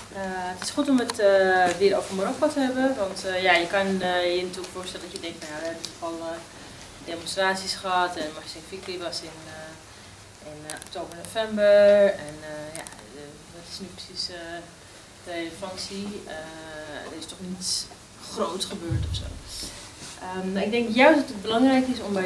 Het is goed om het weer over Marokko te hebben, want ja, je kan je natuurlijk voorstellen dat je denkt, nou ja, we hebben toch al demonstraties gehad en Marcin Fikri was in oktober, november en ja, wat is nu precies de relevantie? Er is toch niets groots gebeurd of zo. Ik denk juist dat het belangrijk is om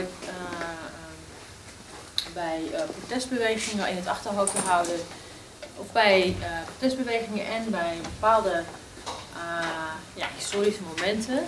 bij protestbewegingen in het achterhoofd te houden, of bij protestbewegingen en bij bepaalde ja, historische momenten,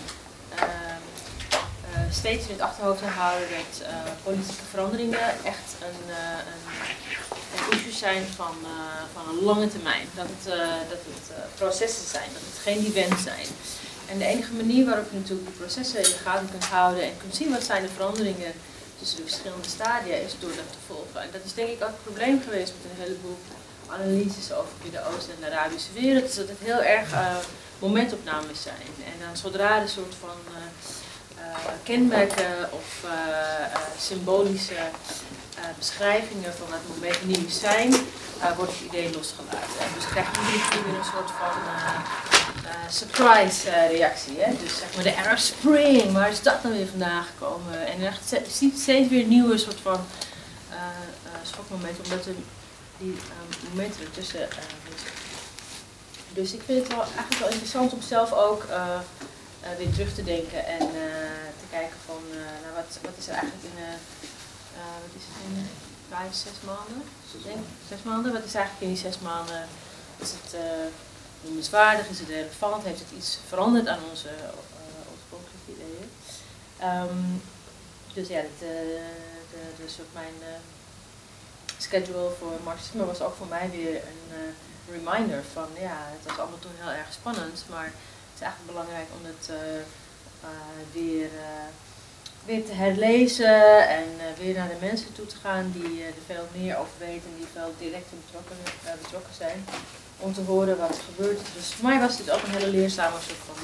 steeds in het achterhoofd te houden dat politieke veranderingen echt een issue zijn van een lange termijn. Dat het processen zijn, dat het geen events zijn. En de enige manier waarop je natuurlijk die processen in de gaten kunt houden en kunt zien wat zijn de veranderingen tussen de verschillende stadia is door dat te volgen. En dat is denk ik ook het probleem geweest met een heleboel analyses over het Midden-Oosten en de Arabische wereld, is dat het heel erg momentopnames zijn. En dan zodra er een soort van kenmerken of symbolische beschrijvingen van het moment nieuw zijn, wordt het idee losgelaten. En dus krijg je iedere keer weer een soort van surprise reactie. Hè? Dus zeg maar de Arab Spring, waar is dat dan weer vandaan gekomen? En je ziet steeds weer nieuwe soort van schokmomenten, omdat die momenten ertussen zitten. Dus ik vind het eigenlijk wel interessant om zelf ook weer terug te denken en te kijken van nou, wat is er eigenlijk in wat is het in 6 maanden? 6 maanden? Wat is eigenlijk in die 6 maanden? Is het noemenswaardig? Is het relevant? Heeft het iets veranderd aan onze oorspronkelijke ideeën? Dus ja, dus op mijn schedule voor marxisme was ook voor mij weer een reminder van ja, het was allemaal toen heel erg spannend, maar het is eigenlijk belangrijk om het weer te herlezen en weer naar de mensen toe te gaan die er veel meer over weten en die veel direct betrokken zijn, om te horen wat er gebeurt. Dus voor mij was dit ook een hele leerzame soort van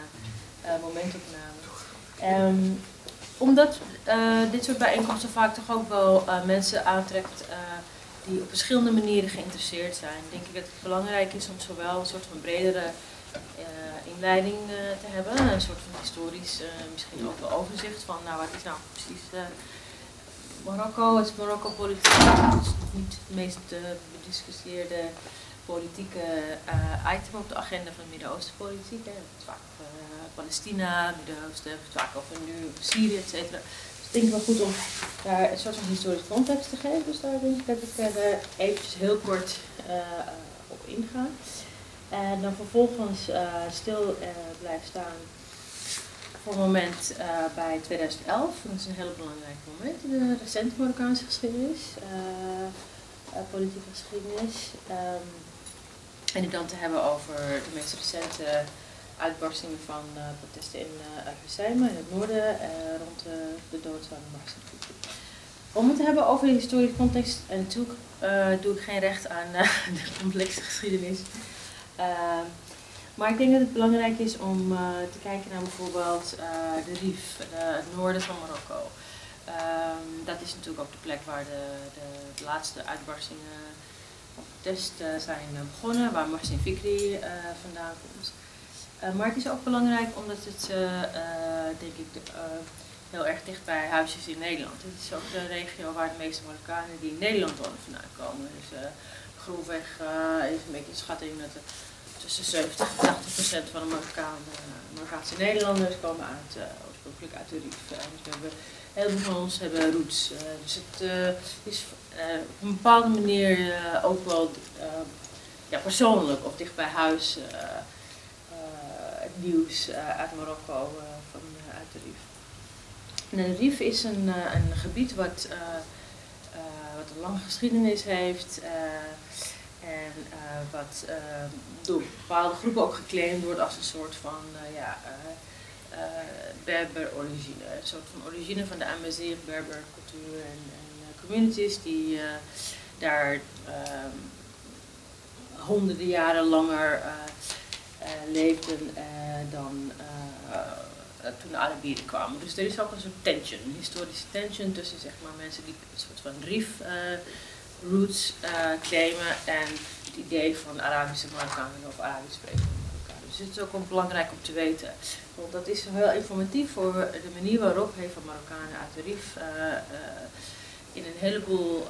momentopname. Omdat dit soort bijeenkomsten vaak toch ook wel mensen aantrekt die op verschillende manieren geïnteresseerd zijn, denk ik dat het belangrijk is om zowel een soort van bredere inleiding te hebben, een soort van historisch, misschien ook wel overzicht van nou wat is nou precies Marokko, het is Marokko politiek, het is niet het meest bediscussieerde politieke item op de agenda van de Midden-Oosten politiek. Het is vaak over Palestina, Midden-Oosten, het is vaak over nu Syrië, etc. Dus ik denk het wel goed om daar een soort van historische context te geven, dus daar denk ik dat ik eventjes heel kort op inga. En dan vervolgens stil blijf staan voor een moment bij 2011. Dat is een heel belangrijk moment in de recente Marokkaanse geschiedenis, politieke geschiedenis. En die dan te hebben over de meest recente uitbarstingen van protesten in Hoceima in het noorden rond de dood van Marcin Fikri. Om het te hebben over de historische context, en natuurlijk doe ik geen recht aan de complexe geschiedenis. Maar ik denk dat het belangrijk is om te kijken naar bijvoorbeeld de Rif, het noorden van Marokko. Dat is natuurlijk ook de plek waar de laatste uitbarstingen van protest zijn begonnen, waar Marcin Fikri vandaan komt. Maar het is ook belangrijk omdat het, denk ik, heel erg dicht bij huis is in Nederland. Het is ook de regio waar de meeste Marokkanen die in Nederland wonen vandaan komen. Dus grofweg is een beetje een schatting dat tussen 70 en 80% van de Marokkaanse Nederlanders komen oorspronkelijk uit de Rif. Dus heel veel van ons hebben roots. Dus het is op een bepaalde manier ook wel ja, persoonlijk of dicht bij huis het nieuws uit Marokko uit de Rif. En de Rif is een gebied wat een lange geschiedenis heeft en wat door bepaalde groepen ook geclaimd wordt als een soort van Berber-origine. Een soort van origine van de Amazigh Berber cultuur en communities die daar honderden jaren langer leefden dan toen de Arabieren kwamen. Dus er is ook een soort tension, een historische tension tussen zeg maar, mensen die een soort van Rif roots claimen en het idee van Arabische Marokkanen of Arabisch sprekende Marokkanen. Dus het is ook belangrijk om te weten. Want dat is heel informatief voor de manier waarop heel veel Marokkanen uit de RIF in een heleboel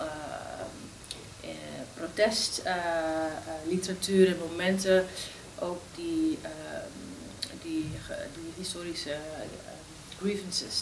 protestliteratuur en momenten ook die historische grievances,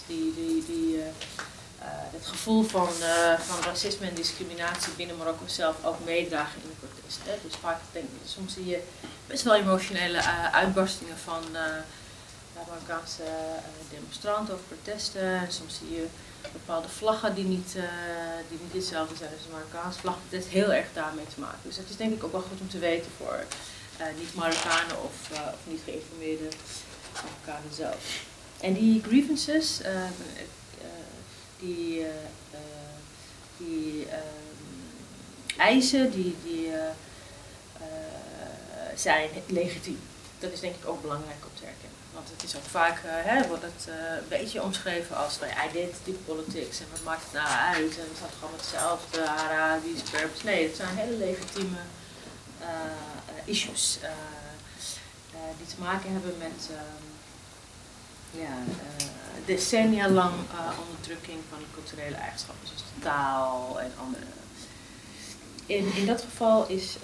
het gevoel van racisme en discriminatie binnen Marokko zelf ook meedragen in de protesten. Dus vaak soms zie je best wel emotionele uitbarstingen van Marokkaanse demonstranten of protesten. En soms zie je bepaalde vlaggen die niet hetzelfde zijn als de Marokkaanse vlag. Het heeft heel erg daarmee te maken. Dus dat is denk ik ook wel goed om te weten voor niet-Marokkanen of niet geïnformeerde Marokkanen zelf. En die grievances, die eisen, zijn legitiem. Dat is denk ik ook belangrijk om te herkennen. Want het is ook vaak, wordt het een beetje omschreven als identity politics en wat maakt het nou uit en het staat gewoon hetzelfde, Arabisch, purpose. Nee, het zijn hele legitieme issues die te maken hebben met decennia lang onderdrukking van de culturele eigenschappen, zoals de taal en andere. In dat geval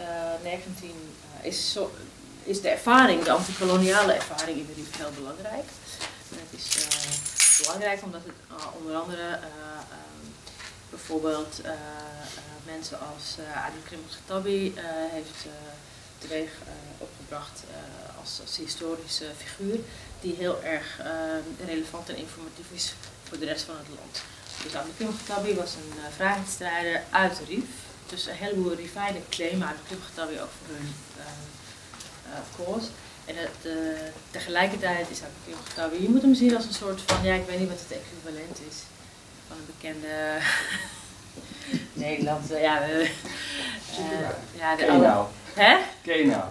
is de ervaring, de antikoloniale ervaring in de RIF heel belangrijk. En het is belangrijk omdat het onder andere bijvoorbeeld mensen als Adi Krim-Khattabi heeft teweeg opgebracht als historische figuur die heel erg relevant en informatief is voor de rest van het land. Dus Adi Krim-Khattabi was een vrijheidsstrijder uit de RIF. Dus een heleboel Rifijnen claimen Adi Krim-Khattabi ook voor hun cause. En tegelijkertijd is Adi Krim-Khattabi, je moet hem zien als een soort van, ik weet niet wat het equivalent is van een bekende Nederlandse, Kenau. Hè? Kenau.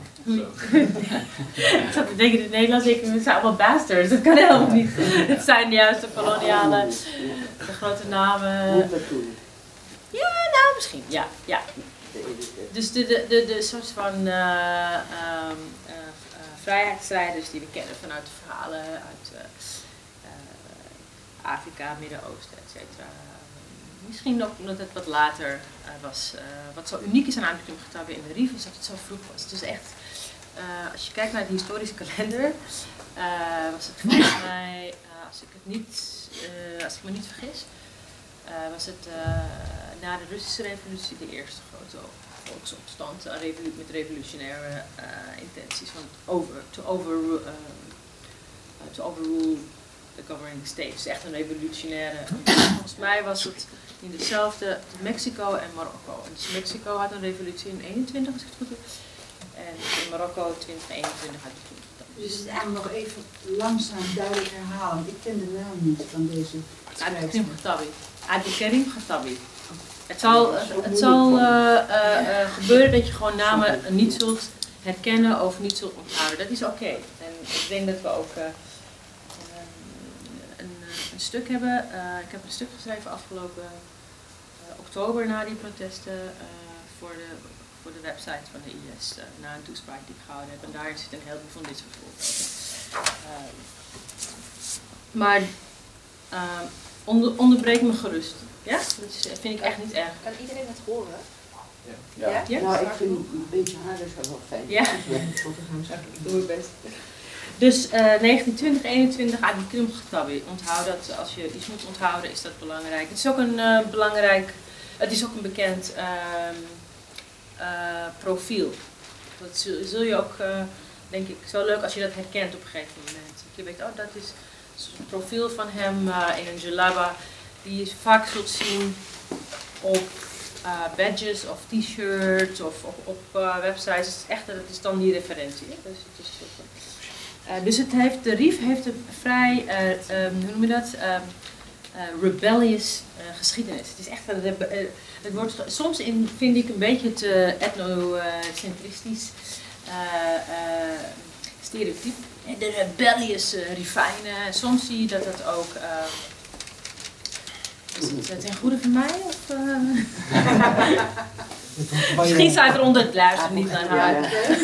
Ik zat te denken in het Nederlands, het zijn allemaal bastards, dat kan helemaal niet. Het zijn juist de koloniale, de grote namen. Ja, nou misschien, ja. Dus de soort van vrijheidsstrijders die we kennen vanuit de verhalen uit Afrika, Midden-Oosten, etc. Misschien ook omdat het wat later was. Wat zo uniek is aan Adi Krim-Khattabi in de RIF is dat het zo vroeg was. Het is echt, als je kijkt naar de historische kalender, was het volgens mij, als ik me niet vergis, was het na de Russische revolutie de eerste grote volksopstand met revolutionaire intenties van to overrule the governing state. Dus echt een revolutionaire. Volgens mij was het in dezelfde Mexico en Marokko. En dus Mexico had een revolutie in 21, als ik het goed heb. En in Marokko 2021 had het toen. Dus het eigenlijk nog even langzaam duidelijk herhalen. Ik ken de naam niet van deze Adi Krim-Khattabi. Adi Krim-Khattabi. Het zal gebeuren dat je gewoon namen niet zult herkennen of niet zult onthouden. Dat is oké. En ik denk dat we ook een stuk hebben. Ik heb een stuk geschreven afgelopen oktober na die protesten voor de website van de IS. Na een toespraak die ik gehouden heb. En daar zit een heleboel van dit soort voorbeelden. Maar onderbreek me gerust. Ja? Dat vind ik echt niet erg. Kan iedereen het horen? Ja. Ja? Nou, ik vind een beetje harder zo wel fijn. Ja. Ik doe het best. Dus 1920-21 Adi Krim-Khattabi. Onthoud dat, als je iets moet onthouden, is dat belangrijk. Het is ook het is ook een bekend profiel. Dat zul je ook, denk ik, zo leuk als je dat herkent op een gegeven moment. Je weet, dat is een profiel van hem in een jalaba die je vaak zult zien op badges of t-shirts of op websites. Het is dan die referentie. Hè? Dus het is de RIF heeft een vrij, hoe noem je dat, rebellious geschiedenis. Het is echt het wordt soms vind ik een beetje te etnocentristisch stereotype. De rebellious Rifijnen. Soms zie je dat dat ook. Is het ten goede van mij? Of, Misschien staat eronder het luisteren niet naar haar.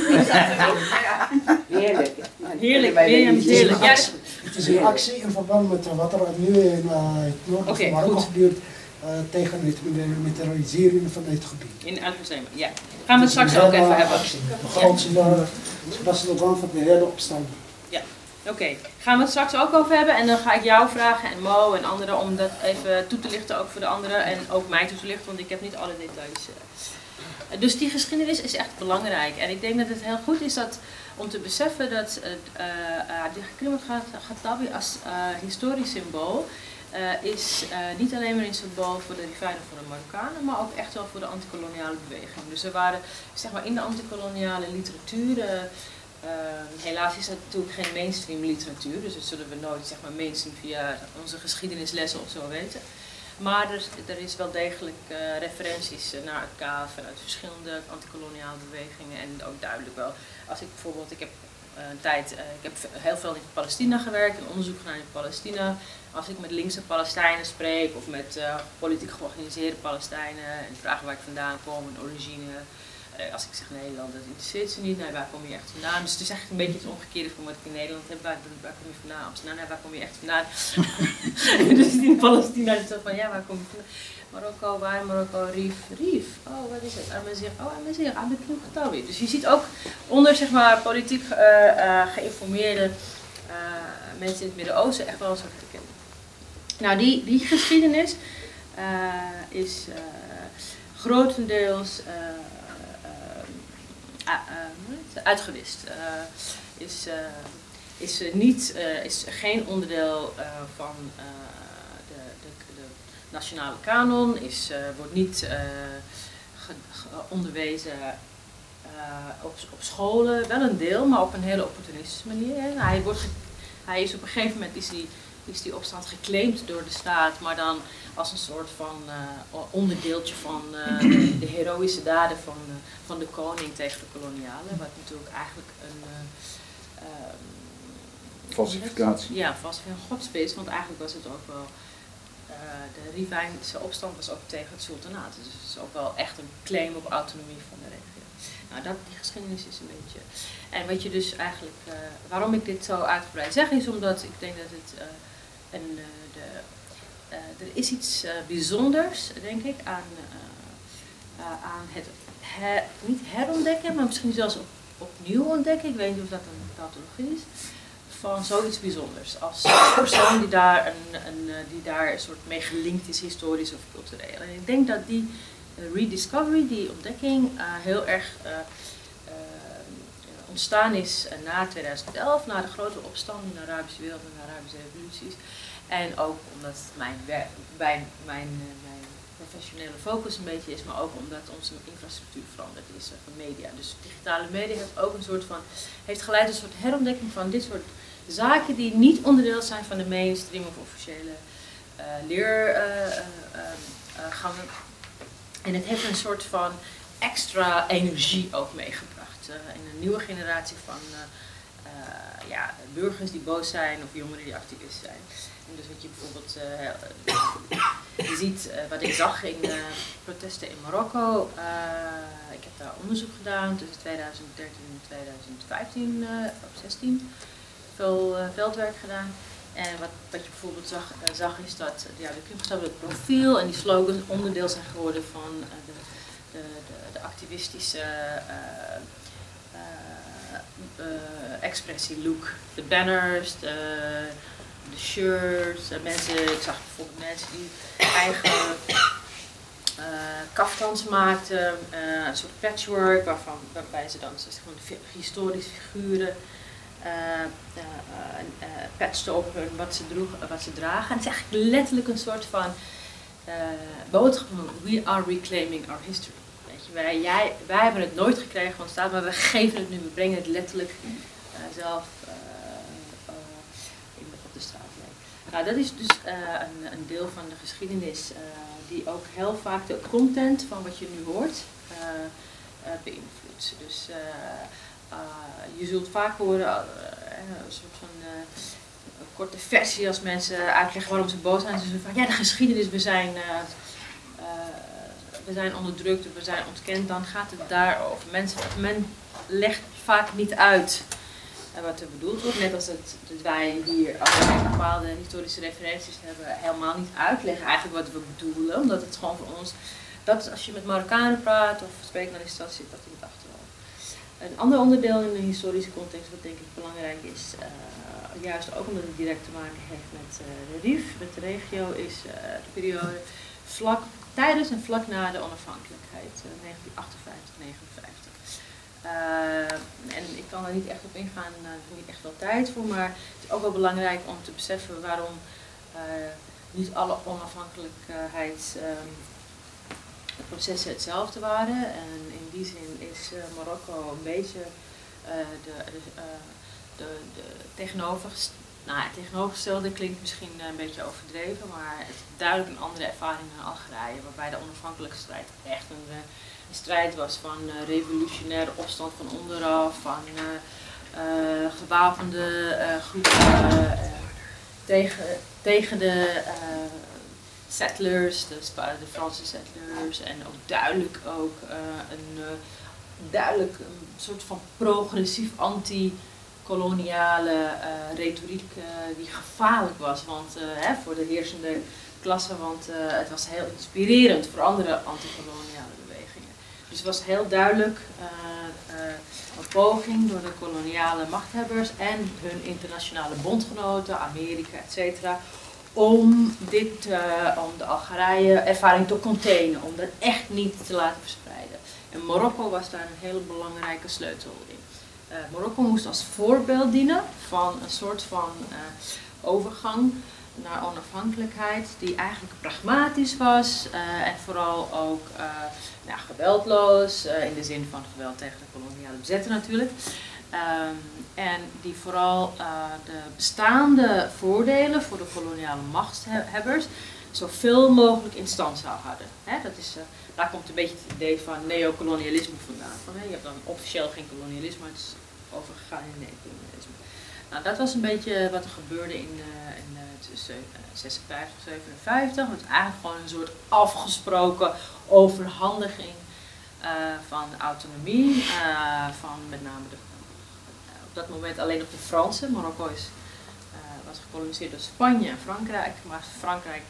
Heerlijk. Heerlijk, Mirjam, heerlijk. Ja, Het is een actie in verband met wat er nu in het noorden van Marokko gebeurt tegen het militarisering van het gebied. In Al-Hussein, ja. Gaan we het straks ook even hebben. De grootste slogan van de hele opstand. Ja, oké. Gaan we het straks ook over hebben en dan ga ik jou vragen en Mo en anderen om dat even toe te lichten ook voor de anderen en ook mij toe te lichten, want ik heb niet alle details. Dus die geschiedenis is echt belangrijk en ik denk dat het heel goed is om te beseffen dat de Krim Khattabi als historisch symbool is niet alleen maar een symbool voor de rivijnen van de Marokkanen, maar ook echt wel voor de antikoloniale beweging. Dus er waren zeg maar, in de antikoloniale literatuur, helaas is dat natuurlijk geen mainstream literatuur, dus dat zullen we nooit zeg maar, mainstream via onze geschiedenislessen of zo weten. Maar er is wel degelijk referenties naar het KAF en uit verschillende antikoloniale bewegingen en ook duidelijk wel. Als ik bijvoorbeeld, ik heb ik heb heel veel in Palestina gewerkt, en onderzoek gedaan in Palestina. Als ik met linkse Palestijnen spreek of met politiek georganiseerde Palestijnen en vragen waar ik vandaan kom, een origine. Als ik zeg Nederland, dat interesseert ze niet. Nee, waar kom je echt vandaan? Dus het is eigenlijk een beetje het omgekeerde van wat ik in Nederland heb. Waar kom je vandaan? Amsterdam, nee, waar kom je echt vandaan? Dus in Palestina is het zo van, ja, waar kom je vandaan? Marokko, waar? Marokko, Rif. Oh, wat is het? Amazigh. Oh, Amazigh, aan de Krim Khattabi. Dus je ziet ook onder, zeg maar, politiek geïnformeerde mensen in het Midden-Oosten echt wel een soort herkenning. Nou, die geschiedenis is grotendeels uitgewist. Is geen onderdeel van de nationale kanon, wordt niet onderwezen op scholen, wel een deel, maar op een hele opportunistische manier. Hij is op een gegeven moment is die opstand geclaimd door de staat, maar dan als een soort van onderdeeltje van de heroïsche daden van de koning tegen de kolonialen, wat natuurlijk eigenlijk een falsificatie. Ja, falsificatie, een godspees, want eigenlijk was het ook wel, de Rivijnse opstand was ook tegen het sultanaat, dus het is ook wel echt een claim op autonomie van de regio. Nou, die geschiedenis is een beetje. En wat je dus eigenlijk, waarom ik dit zo uitgebreid zeg, is omdat ik denk dat het er is iets bijzonders, denk ik, aan het niet herontdekken, maar misschien zelfs opnieuw ontdekken. Ik weet niet of dat een tautologie is. Van zoiets bijzonders. Als persoon die daar een soort mee gelinkt is, historisch of cultureel. En ik denk dat die rediscovery, die ontdekking, heel erg ontstaan is na 2011, na de grote opstand in de Arabische wereld en de Arabische revoluties. En ook omdat mijn professionele focus een beetje is, maar ook omdat onze infrastructuur veranderd is van media. Dus digitale media heeft geleid tot een soort herontdekking van dit soort zaken die niet onderdeel zijn van de mainstream of officiële leergangen. En het heeft een soort van extra energie ook meegebracht in een nieuwe generatie van burgers die boos zijn of jongeren die activist zijn. En dus wat je bijvoorbeeld je ziet, wat ik zag in protesten in Marokko. Ik heb daar onderzoek gedaan tussen 2013 en 2015 op 16. Veel veldwerk gedaan. En wat je bijvoorbeeld zag is dat de Krim Khattabi, het profiel en die slogans onderdeel zijn geworden van de activistische expressie look. De banners, de shirts, ik zag bijvoorbeeld mensen die eigen kaftans maakten, een soort patchwork waarbij ze dan historische figuren patchten op wat ze dragen. En het is eigenlijk letterlijk een soort van boodschap van we are reclaiming our history. Weet je, wij hebben het nooit gekregen van de staat, maar we geven het nu, we brengen het letterlijk zelf op de straat mee. Nou, dat is dus een deel van de geschiedenis die ook heel vaak de content van wat je nu hoort beïnvloedt. Dus je zult vaak horen een soort van een korte versie als mensen uitleggen waarom ze boos zijn. Ze zeggen van ja, de geschiedenis, we we zijn onderdrukt of we zijn ontkend, dan gaat het daarover. Men legt vaak niet uit wat er bedoeld wordt. Net als dat wij hier bepaalde historische referenties hebben, helemaal niet uitleggen eigenlijk wat we bedoelen. Omdat het gewoon voor ons, dat als je met Marokkanen praat of spreekt, dan is dat, zit dat in het achterhoofd. Een ander onderdeel in de historische context wat denk ik belangrijk is, juist ook omdat het direct te maken heeft met de RIF, met de regio, is de periode tijdens en vlak na de onafhankelijkheid, 1958-59. En ik kan daar niet echt op ingaan, daar heb ik niet echt wel tijd voor, maar het is ook wel belangrijk om te beseffen waarom niet alle onafhankelijkheidsprocessen hetzelfde waren. En in die zin is Marokko een beetje tegenovergestelde klinkt misschien een beetje overdreven, maar het is duidelijk een andere ervaring dan Algerije, waarbij de onafhankelijkheidsstrijd echt een strijd was van revolutionaire opstand van onderaf, van gewapende groepen tegen de settlers, de Franse settlers, en ook duidelijk een soort van progressief anti-koloniale retoriek die gevaarlijk was, want voor de heersende klasse, want het was heel inspirerend voor andere anti-koloniale bewegingen. Dus het was heel duidelijk een poging door de koloniale machthebbers en hun internationale bondgenoten, Amerika, etc., om de Algerije-ervaring te containen, om dat echt niet te laten verspreiden. En Marokko was daar een hele belangrijke sleutel in. Marokko moest als voorbeeld dienen van een soort van overgang naar onafhankelijkheid die eigenlijk pragmatisch was en vooral ook geweldloos, in de zin van geweld tegen de koloniale bezetter natuurlijk. En die vooral de bestaande voordelen voor de koloniale machtshebbers zoveel mogelijk in stand zou houden. Daar komt een beetje het idee van neocolonialisme vandaan. Je hebt dan officieel geen kolonialisme, maar het is overgegaan in neocolonialisme. Nou, dat was een beetje wat er gebeurde tussen 56 en 57. Het was eigenlijk gewoon een soort afgesproken overhandiging van autonomie, van met name op dat moment alleen nog de Fransen. Marokko was gekoloniseerd door Spanje en Frankrijk, maar Frankrijk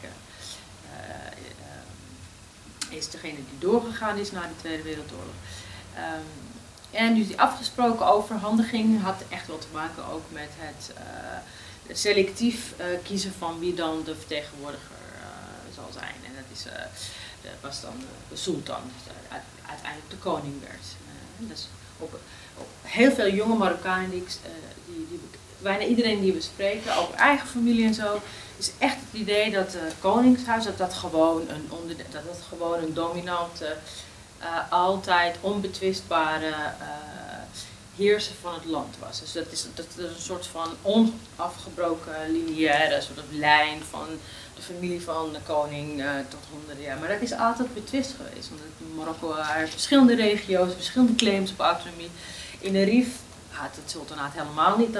is degene die doorgegaan is na de Tweede Wereldoorlog. En dus die afgesproken overhandiging had echt wel te maken ook met het selectief kiezen van wie dan de vertegenwoordiger zal zijn. En dat was dan de sultan, dus uiteindelijk de koning werd. Dus op heel veel jonge Marokkanen, bijna iedereen die we spreken, ook eigen familie en zo, is echt het idee dat het koningshuis dat gewoon een dominante, altijd onbetwistbare heerser van het land was. Dus dat is een soort van onafgebroken lineaire soort lijn van de familie van de koning tot honderden jaar. Maar dat is altijd betwist geweest, omdat Marokko heeft verschillende regio's, verschillende claims op autonomie. In de RIF had het sultanaat helemaal niet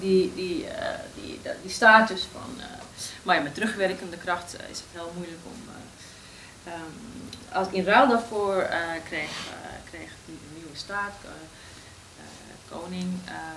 die status van. Maar ja, met terugwerkende kracht is het heel moeilijk om. In ruil daarvoor kreeg een nieuwe staat, koning,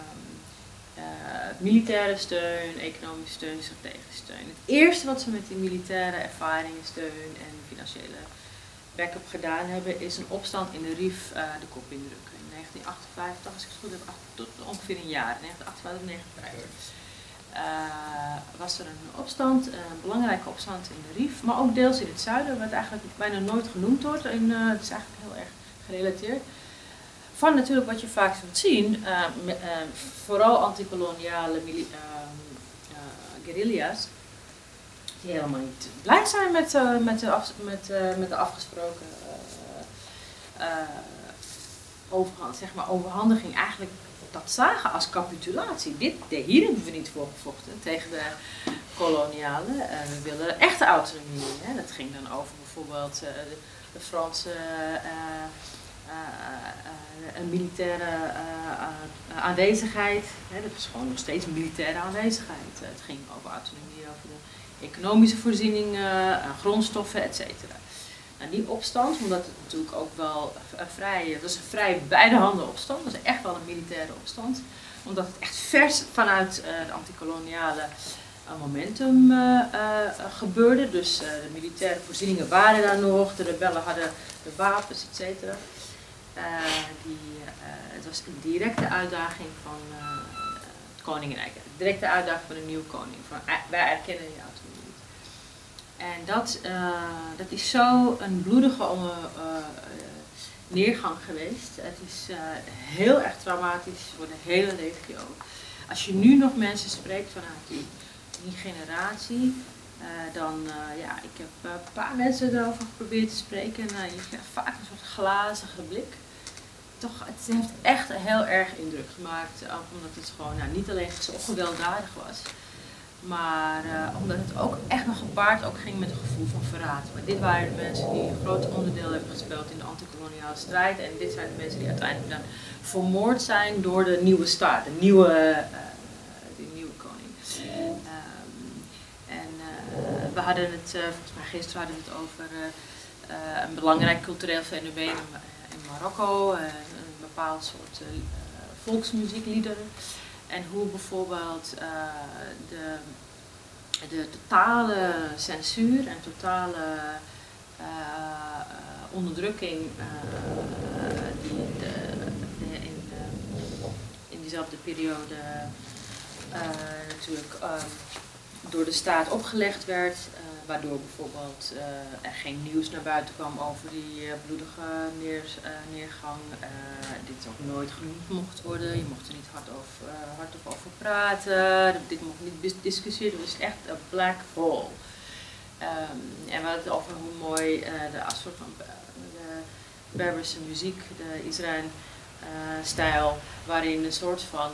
militaire steun, economische steun, strategische steun. Het eerste wat ze met die militaire ervaringen, steun en financiële backup gedaan hebben, is een opstand in de RIF de kop indrukken. In 1958, als ik het goed heb, tot ongeveer een jaar, 1958, 1959. Was er een opstand, een belangrijke opstand in de RIF, maar ook deels in het zuiden, wat eigenlijk bijna nooit genoemd wordt. Het is eigenlijk heel erg gerelateerd. Van natuurlijk wat je vaak zult zien, vooral antikoloniale guerrilla's, die helemaal niet blij zijn met de afgesproken overhandiging, eigenlijk dat zagen als capitulatie. Hier hebben we niet voor gevochten tegen de kolonialen. We willen echte autonomie. Dat ging dan over bijvoorbeeld de Franse een militaire aanwezigheid. Dat is gewoon nog steeds militaire aanwezigheid. Het ging over autonomie, over de economische voorzieningen, grondstoffen, etc. Nou, die opstand, omdat het natuurlijk ook wel het was een vrij beide handen opstand, het was echt wel een militaire opstand, omdat het echt vers vanuit de antikoloniale momentum gebeurde. Dus de militaire voorzieningen waren daar nog, de rebellen hadden de wapens, etc. Het was een directe uitdaging van het koninkrijk, een directe uitdaging van een nieuwe koning. Van, wij erkennen je autonomie niet. En dat is zo een bloedige neergang geweest. Het is heel erg traumatisch voor de hele regio. Als je nu nog mensen spreekt vanuit die generatie, ik heb een paar mensen erover geprobeerd te spreken en je krijgt vaak een soort glazige blik. Toch, het heeft echt heel erg indruk gemaakt, omdat het gewoon niet alleen zo gewelddadig was, maar omdat het ook echt nog gepaard ging met een gevoel van verraad. Maar dit waren de mensen die een groot onderdeel hebben gespeeld in de antikoloniale strijd en dit zijn de mensen die uiteindelijk dan vermoord zijn door de nieuwe staat, de nieuwe koning. We hadden het, volgens mij gisteren hadden we het over een belangrijk cultureel fenomeen in Marokko, een bepaald soort volksmuziekliederen. En hoe bijvoorbeeld de totale censuur en totale onderdrukking in diezelfde periode natuurlijk door de staat opgelegd werd, waardoor bijvoorbeeld er geen nieuws naar buiten kwam over die bloedige neergang. Dit ook nooit genoemd mocht worden, je mocht er niet hardop over praten, dit mocht niet discussiëren, het was echt een black hole. En we hadden het over hoe mooi de soort van de Berberse muziek, de Israël-stijl, waarin een soort van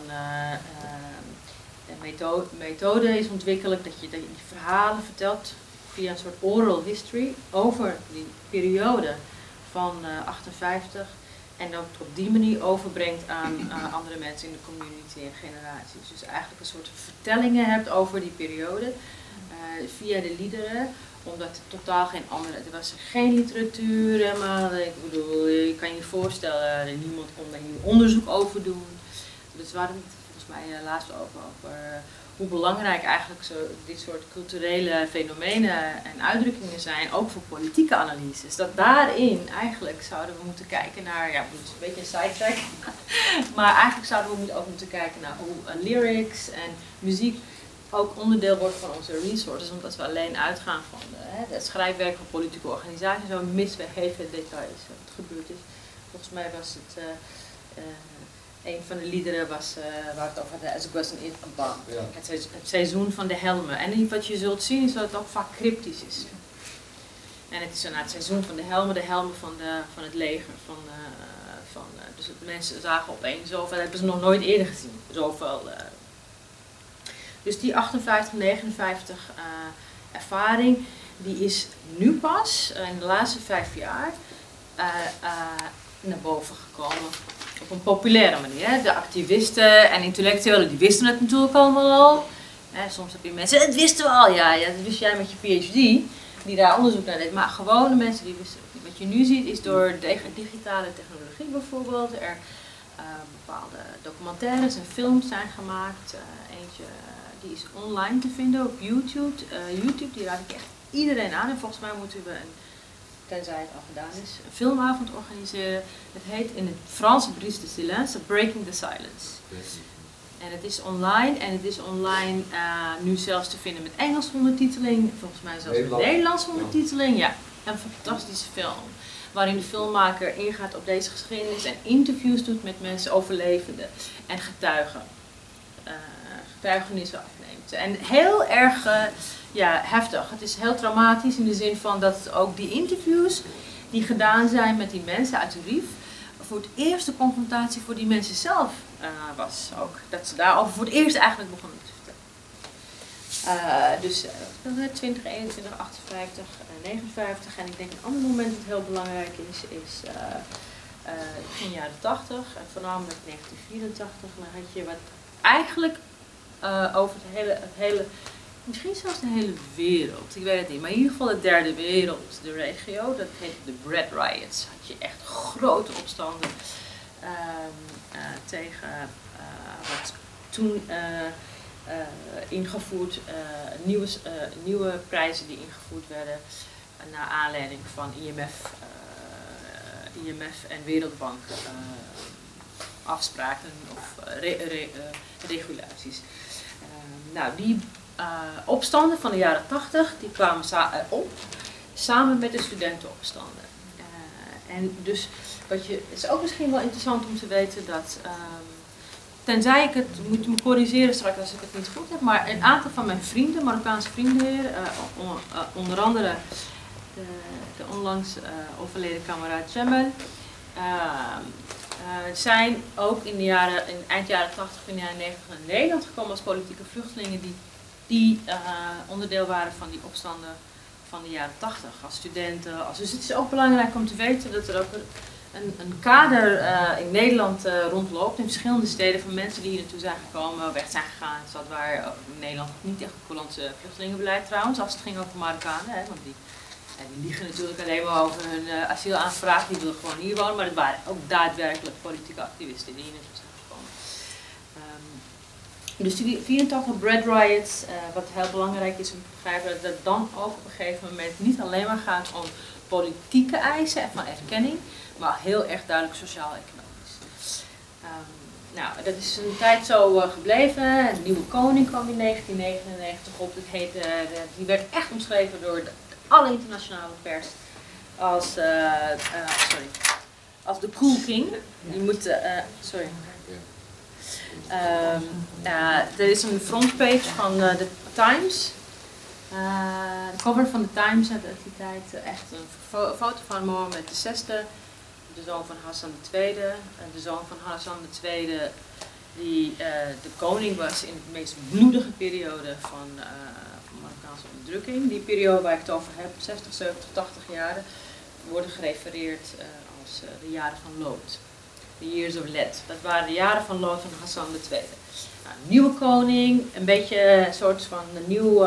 methode is ontwikkeld, dat je verhalen vertelt via een soort oral history over die periode van 58 en dat op die manier overbrengt aan andere mensen in de community en generaties. Dus eigenlijk een soort vertellingen hebt over die periode via de liederen, omdat het totaal geen andere, er was geen literatuur, maar ik bedoel, je kan je voorstellen, niemand kon daar hier onderzoek over doen. Dus we hadden het volgens mij laatst over hoe belangrijk eigenlijk dit soort culturele fenomenen en uitdrukkingen zijn, ook voor politieke analyses. Dat daarin eigenlijk zouden we moeten kijken naar, ja, het is een beetje een sidetrack, maar eigenlijk zouden we ook moeten kijken naar hoe lyrics en muziek ook onderdeel wordt van onze resources, omdat we alleen uitgaan van het schrijfwerk van politieke organisaties, zo missen we heel veel details wat gebeurd is. Volgens mij was het een van de liederen waar het over had, As it was in Abba, het seizoen van de helmen. En wat je zult zien is dat het ook vaak cryptisch is. En het is het seizoen van de helmen van het leger. Dus mensen zagen opeens zoveel, dat hebben ze nog nooit eerder gezien. Zoveel. Dus die 58, 59 ervaring, die is nu pas, in de laatste 5 jaar, naar boven gekomen. Op een populaire manier. De activisten en intellectuelen die wisten het natuurlijk allemaal al. Soms heb je mensen, dat wisten we al, ja, dat wist jij met je PhD, die daar onderzoek naar deed. Maar gewone mensen die wisten het niet. Wat je nu ziet is door digitale technologie bijvoorbeeld, er bepaalde documentaires en films zijn gemaakt. Eentje die is online te vinden op YouTube. YouTube, die raad ik echt iedereen aan. En volgens mij moeten we tenzij het al gedaan is, een filmavond organiseren. Het heet in het Frans Brise de Silence, Breaking the Silence. En het is online nu zelfs te vinden met Engels ondertiteling, volgens mij zelfs met Nederlands ondertiteling. Ja, een fantastische film. Waarin de filmmaker ingaat op deze geschiedenis en interviews doet met mensen, overlevenden en getuigen. Getuigenissen afneemt. En heel erg heftig. Het is heel traumatisch in de zin van dat ook die interviews die gedaan zijn met die mensen uit de RIF, voor het eerst de confrontatie voor die mensen zelf was ook. Dat ze daarover voor het eerst eigenlijk begonnen te vertellen. Dus 20, 21, 58, 59 en ik denk een ander moment dat heel belangrijk is begin jaren 80 en voornamelijk 1984. Dan had je wat eigenlijk over het hele misschien zelfs de hele wereld, ik weet het niet. Maar in ieder geval de derde wereld, de regio, dat heet de Bread Riots. Had je echt grote opstanden tegen wat toen ingevoerd, nieuwe prijzen die ingevoerd werden naar aanleiding van IMF en Wereldbank afspraken of regulaties. Nou, die opstanden van de jaren 80 die kwamen op samen met de studentenopstanden. En dus het is ook misschien wel interessant om te weten dat, tenzij ik het moet me corrigeren straks als ik het niet goed heb, maar een aantal van mijn vrienden, Marokkaanse vrienden hier, onder andere de onlangs overleden kameraad Jamal, zijn ook in eind jaren 80 en jaren 90 in Nederland gekomen als politieke vluchtelingen die onderdeel waren van die opstanden van de jaren 80 als studenten. Dus het is ook belangrijk om te weten dat er ook een kader in Nederland rondloopt in verschillende steden van mensen die hier naartoe zijn gekomen, weg zijn gegaan. Dat waren in Nederland niet echt een coulant vluchtelingenbeleid trouwens, als het ging over Marokkanen, hè, want die liegen natuurlijk alleen maar over hun asielaanvraag, die wilden gewoon hier wonen, maar het waren ook daadwerkelijk politieke activisten die hier naartoe zijn gekomen. Dus die 84 Bread Riots, wat heel belangrijk is om te begrijpen, dat het dan ook op een gegeven moment niet alleen maar gaat om politieke eisen van erkenning, maar heel erg duidelijk sociaal-economisch. Nou, dat is een tijd zo gebleven. Een nieuwe koning kwam in 1999 op. Die werd echt omschreven door alle internationale pers als de Cool King. Die moet, er is een frontpage van de Times. De cover van de Times uit die tijd. Echt een foto van Mohammed VI, de zoon van Hassan II. De zoon van Hassan II die de koning was in de meest bloedige periode van Marokkaanse onderdrukking. Die periode waar ik het over heb, 60, 70, 80 jaren, worden gerefereerd als de jaren van lood. The Years of Lead. Dat waren de jaren van lood van Hassan II. Nou, nieuwe koning, een beetje een soort van nieuw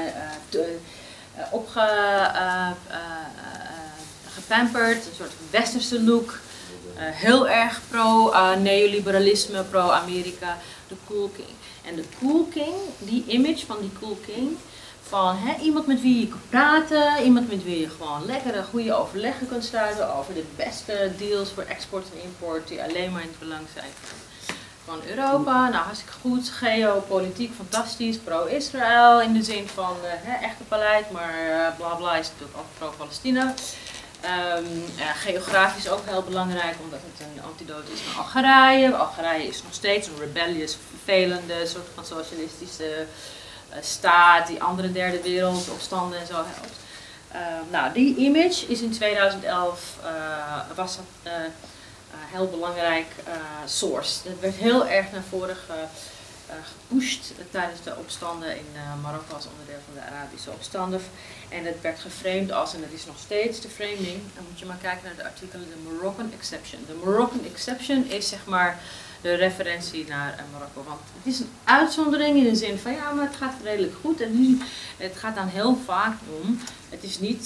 gepamperd, een soort westerse look. Heel erg pro-neoliberalisme, pro-Amerika, de Cool King. En de Cool King, die image van die Cool King, van iemand met wie je kan praten, iemand met wie je gewoon lekkere, goede overleggen kunt sluiten over de beste deals voor export en import die alleen maar in het belang zijn van Europa. Nou, hartstikke goed, geopolitiek fantastisch, pro-Israël in de zin van echte beleid, maar bla bla is natuurlijk ook pro-Palestina. Geografisch ook heel belangrijk, omdat het een antidote is naar Algerije. Algerije is nog steeds een rebellious, vervelende soort van socialistische staat die andere derde wereld opstanden en zo helpt. Nou, die image is in 2011 was dat heel belangrijk source. Dat werd heel erg naar voren gepusht tijdens de opstanden in Marokko als onderdeel van de Arabische opstanden. En het werd geframed als, en dat is nog steeds de framing, dan moet je maar kijken naar de artikelen, de Moroccan Exception. De Moroccan Exception is zeg maar de referentie naar Marokko. Want het is een uitzondering in de zin van ja, maar het gaat redelijk goed. En nu, het gaat dan heel vaak om, het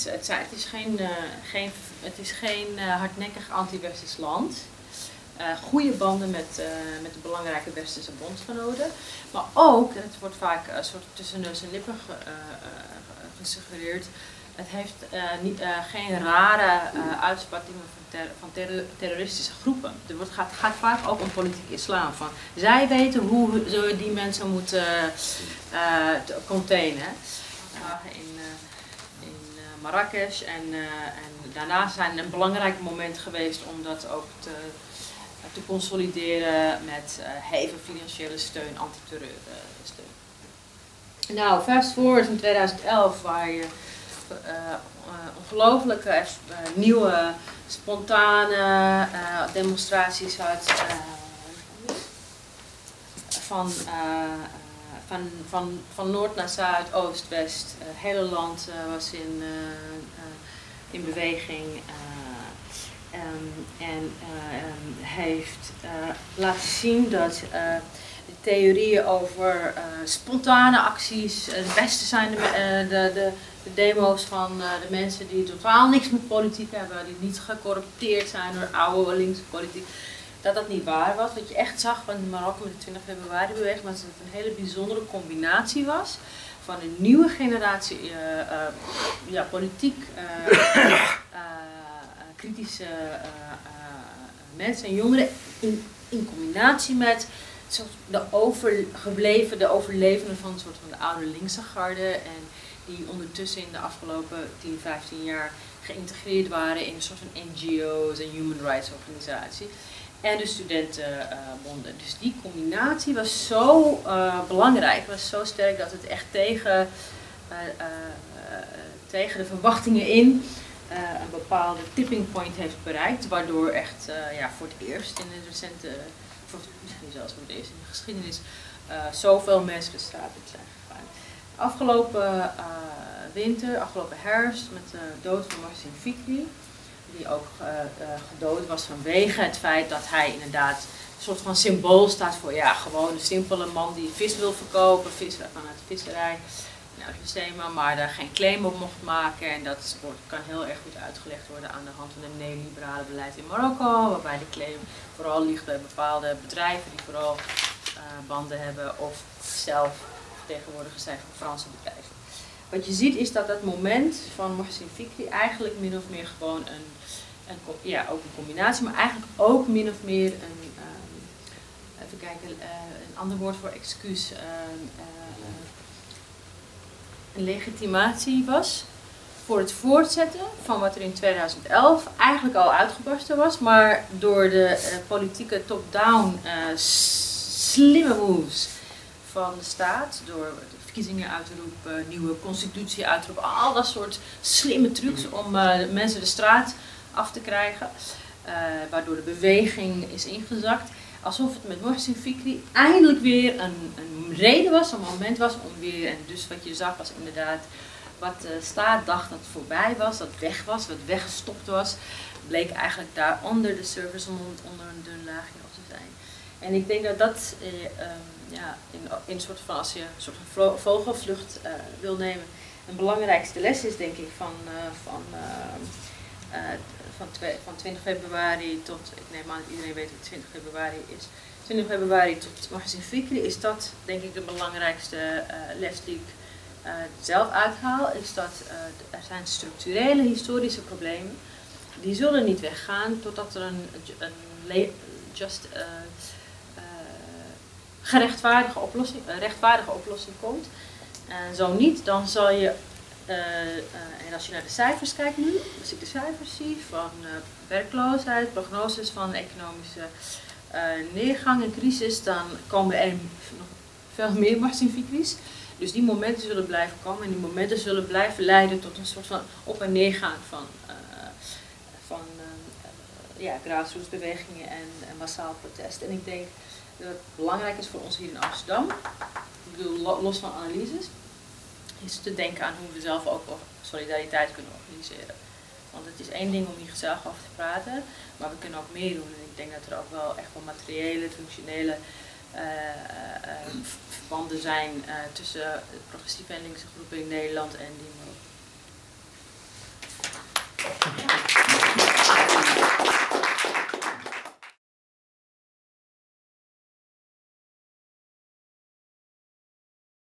is geen hardnekkig anti-westers land. Goede banden met de belangrijke westerse bondgenoten. Maar ook, en het wordt vaak een soort tussen neus en lippen gesuggereerd, het heeft geen rare uitspattingen van terroristische groepen. Het gaat vaak ook om politieke islam. Van, zij weten hoe ze die mensen moeten containen. In Marrakesh en daarna zijn een belangrijk moment geweest om dat ook te consolideren met hevige financiële steun, antiterreursteun. Nou, fast forward in 2011 waar je ongelooflijke nieuwe spontane demonstraties had van noord naar zuid, oost, west. Het hele land was in beweging. En heeft laten zien dat de theorieën over spontane acties. Het beste zijn de demo's van de mensen die totaal niks met politiek hebben, die niet gecorrupteerd zijn door oude linkse politiek. Dat niet waar was. Wat je echt zag van Marokko met de 20 februari beweging, was dat het een hele bijzondere combinatie was van een nieuwe generatie politiek kritische mensen en jongeren in combinatie met de overlevenden van een soort van de oude linkse garde en die ondertussen in de afgelopen 10, 15 jaar geïntegreerd waren in een soort van NGO's en human rights organisatie. En de studentenbonden. Dus die combinatie was zo belangrijk, was zo sterk dat het echt tegen de verwachtingen in een bepaalde tipping point heeft bereikt. Waardoor echt voor het eerst in de recente, misschien zelfs voor het eerst in de geschiedenis, zoveel mensen de straat op zijn gegaan. Afgelopen winter, afgelopen herfst, met de dood van Mohsin Fikri, die ook gedood was vanwege het feit dat hij inderdaad een soort van symbool staat voor gewoon een simpele man die vis wil verkopen, vis vanuit de visserij, nou, het thema, maar daar geen claim op mocht maken. En dat kan heel erg goed uitgelegd worden aan de hand van het neoliberale beleid in Marokko, waarbij de claim vooral ligt bij bepaalde bedrijven die vooral banden hebben of zelf vertegenwoordigers zijn van Franse bedrijven. Wat je ziet is dat dat moment van Mohsin Fikri eigenlijk min of meer gewoon ook een combinatie, maar eigenlijk ook min of meer een ander woord voor excuus, een legitimatie was voor het voortzetten van wat er in 2011 eigenlijk al uitgebarsten was, maar door de politieke top-down slimme moves van de staat, door verkiezingen uit te roepen, nieuwe constitutie uit te roepen, al dat soort slimme trucs om mensen de straat af te krijgen, waardoor de beweging is ingezakt. Alsof het met Mohsin Fikri eindelijk weer een reden was, een moment was om weer, en dus wat je zag was inderdaad wat de staat dacht dat voorbij was, dat weg was, wat weggestopt was, bleek eigenlijk daar onder de surface, onder een dun laagje op te zijn. En ik denk dat dat in een soort van, als je een soort van vogelvlucht wil nemen, een belangrijkste les is, denk ik, van 20 februari tot, ik neem aan dat iedereen weet wat 20 februari is, 20 februari tot Mohsin Fikri, is dat denk ik de belangrijkste les die ik zelf uithaal, is dat er zijn structurele historische problemen, die zullen niet weggaan totdat er een rechtvaardige oplossing komt. En zo niet, dan zal je, en als je naar de cijfers kijkt nu, als ik de cijfers zie van werkloosheid, prognoses van economische neergang en crisis, dan komen er nog veel meer Mohsin Fikri's. Dus die momenten zullen blijven komen en die momenten zullen blijven leiden tot een soort van op- en neergaan van grassrootsbewegingen en massaal protest. En ik denk dat het belangrijk is voor ons hier in Amsterdam, ik bedoel, los van analyses, is te denken aan hoe we zelf ook solidariteit kunnen organiseren. Want het is één ding om hier gezellig over te praten, maar we kunnen ook meer doen. En ik denk dat er ook wel echt wel materiële, functionele verbanden zijn tussen de progressieve en linkse groepen in Nederland en die